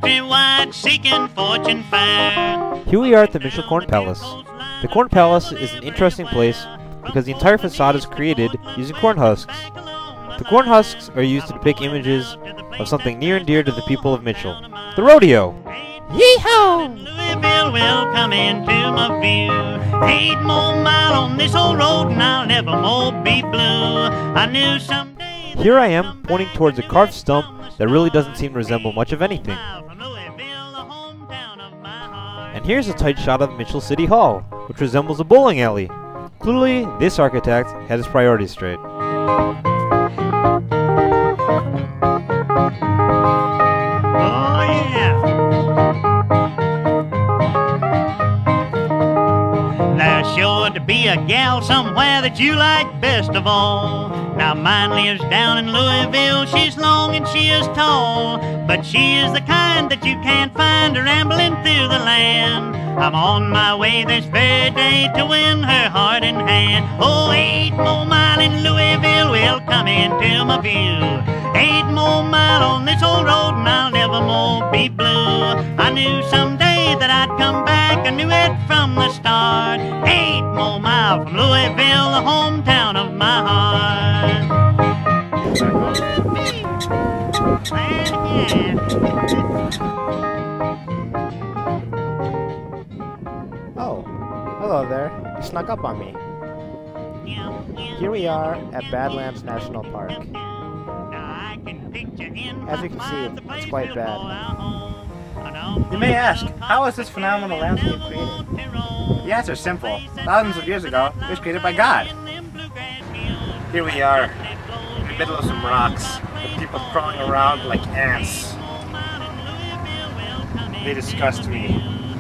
countrywide seeking fortune fair. Here we are at the Mitchell Corn Palace. The Corn Palace is an interesting place because the entire facade is created using corn husks. The corn husks are used to depict images of something near and dear to the people of Mitchell, the rodeo. Yee-haw! Louisville will come into my view. 8 more miles on this old road and I'll never more be blue. I knew someday. Here I am, pointing towards a carved stump that really doesn't seem to resemble much of anything. And here's a tight shot of Mitchell City Hall, which resembles a bowling alley. Clearly, this architect had his priorities straight. Oh yeah. There's sure to be a gal somewhere that you like best of all. Now mine lives down in Louisville. She's long and she is tall, but she is the kind that you can't find rambling through the land. I'm on my way this very day to win her heart and hand. Oh, 8 more miles in Louisville will come into my view. 8 more miles on this old road and I'll never more be blue. I knew someday that I'd come back, I knew it from the start. 8 more miles from Louisville, the hometown of my heart. Oh, hello there. You snuck up on me. Here we are at Badlands National Park. As you can see, it's quite bad. You may ask, how was this phenomenal landscape created? The answer is simple. Thousands of years ago, it was created by God. Here we are, in the middle of some rocks, with people crawling around like ants. They disgust me.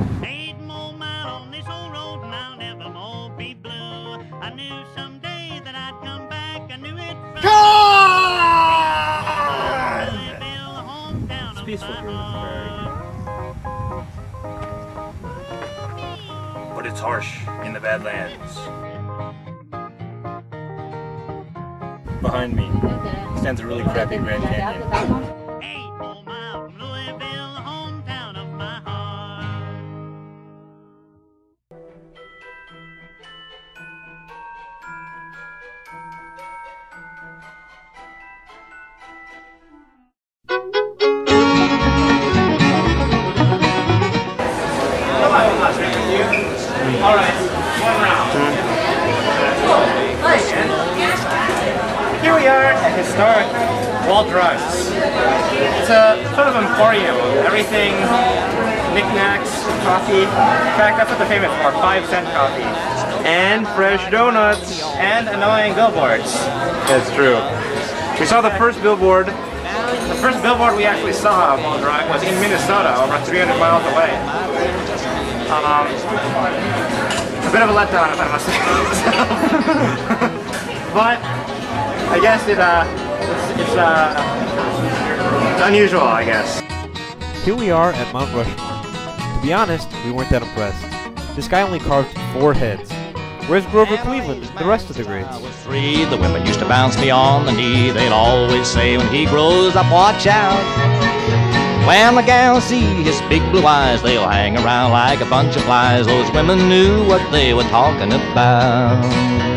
It's peaceful here on the prairie. But it's harsh in the Badlands. Behind me stands a really crappy Grand Canyon. All right, 1 round. Here we are at historic Wall Drugs. It's a sort of emporium of everything, knickknacks, coffee. In fact, that's what they're famous for, 5-cent coffee. And fresh donuts. And annoying billboards. That's true. We saw the first billboard. The first billboard we actually saw of Wall Drug was in Minnesota, over 300 miles away. A bit of a letdown, if I must say myself. But I guess it's unusual, I guess. Here we are at Mount Rushmore. To be honest, we weren't that impressed. This guy only carved 4 heads. Where's Grover Cleveland and the rest of the greats? I was 3, the women used to bounce me on the knee. They'd always say when he grows up, watch out. When the gals see his big blue eyes, they'll hang around like a bunch of flies. Those women knew what they were talking about.